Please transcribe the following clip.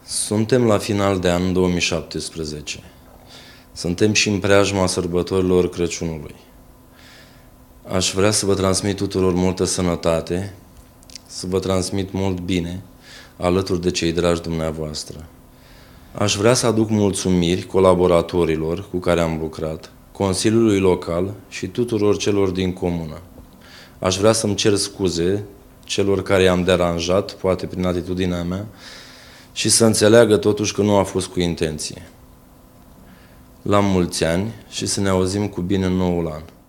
Suntem la final de an 2017. Suntem și în preajma sărbătorilor Crăciunului. Aș vrea să vă transmit tuturor multă sănătate, să vă transmit mult bine alături de cei dragi dumneavoastră. Aș vrea să aduc mulțumiri colaboratorilor cu care am lucrat, Consiliului Local și tuturor celor din comună. Aș vrea să-mi cer scuze celor care i-am deranjat, poate prin atitudinea mea, și să înțeleagă totuși că nu a fost cu intenție. La mulți ani și să ne auzim cu bine în noul an.